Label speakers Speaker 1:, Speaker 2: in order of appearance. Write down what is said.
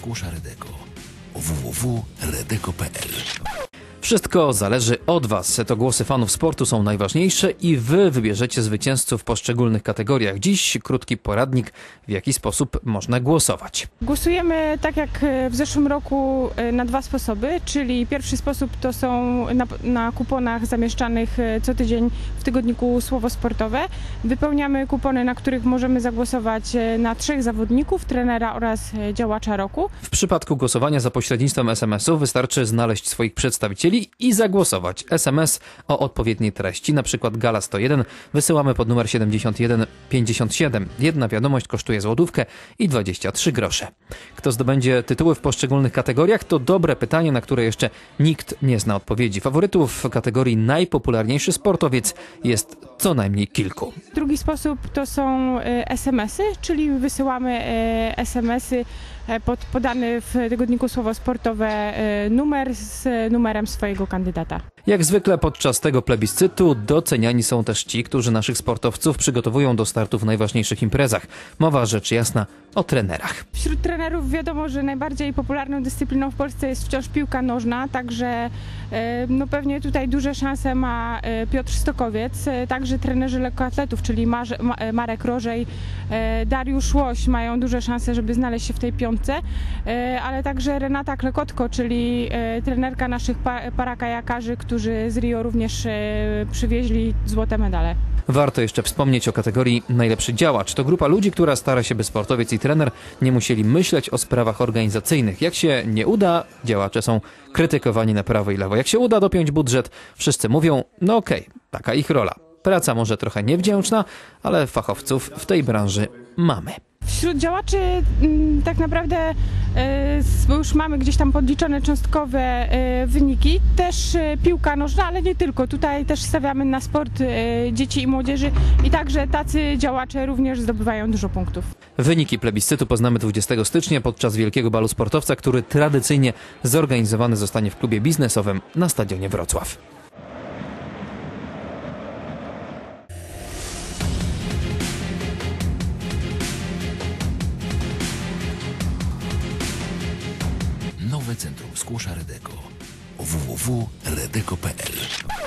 Speaker 1: Skłosza Redeko. www.redeko.pl.
Speaker 2: Wszystko zależy od Was. To głosy fanów sportu są najważniejsze i Wy wybierzecie zwycięzców w poszczególnych kategoriach. Dziś krótki poradnik, w jaki sposób można głosować.
Speaker 3: Głosujemy tak jak w zeszłym roku na dwa sposoby, czyli pierwszy sposób to są na kuponach zamieszczanych co tydzień w tygodniku Słowo Sportowe. Wypełniamy kupony, na których możemy zagłosować na 3 zawodników, trenera oraz działacza roku.
Speaker 2: W przypadku głosowania za pośrednictwem SMS-u wystarczy znaleźć swoich przedstawicieli i zagłosować. SMS o odpowiedniej treści, np. Gala 101, wysyłamy pod numer 7157. Jedna wiadomość kosztuje złotówkę i 23 grosze. Kto zdobędzie tytuły w poszczególnych kategoriach? To dobre pytanie, na które jeszcze nikt nie zna odpowiedzi. Faworytów w kategorii najpopularniejszy sportowiec jest co najmniej kilku.
Speaker 3: Drugi sposób to są SMS-y, czyli wysyłamy SMS-y podany w tygodniku Słowo Sportowe numer z numerem swojego kandydata.
Speaker 2: Jak zwykle podczas tego plebiscytu doceniani są też ci, którzy naszych sportowców przygotowują do startu w najważniejszych imprezach. Mowa rzecz jasna o trenerach.
Speaker 3: Wśród trenerów wiadomo, że najbardziej popularną dyscypliną w Polsce jest wciąż piłka nożna, także pewnie tutaj duże szanse ma Piotr Stokowiec, także trenerzy lekkoatletów, czyli Marek Rożej, Dariusz Łoś mają duże szanse, żeby znaleźć się w tej piątce, ale także Renata Klekotko, czyli trenerka naszych parakajakarzy, którzy z Rio również przywieźli złote medale.
Speaker 2: Warto jeszcze wspomnieć o kategorii najlepszy działacz. To grupa ludzi, która stara się, by sportowiec i trener nie musieli myśleć o sprawach organizacyjnych. Jak się nie uda, działacze są krytykowani na prawo i lewo. Jak się uda dopiąć budżet, wszyscy mówią, no okej, taka ich rola. Praca może trochę niewdzięczna, ale fachowców w tej branży mamy.
Speaker 3: Wśród działaczy tak naprawdę już mamy gdzieś tam podliczone cząstkowe wyniki. Też piłka nożna, ale nie tylko. Tutaj też stawiamy na sport dzieci i młodzieży i także tacy działacze również zdobywają dużo punktów.
Speaker 2: Wyniki plebiscytu poznamy 20 stycznia podczas Wielkiego Balu Sportowca, który tradycyjnie zorganizowany zostanie w klubie biznesowym na Stadionie Wrocław.
Speaker 1: Nowe Centrum Skłosza Redeko. www.redeko.pl.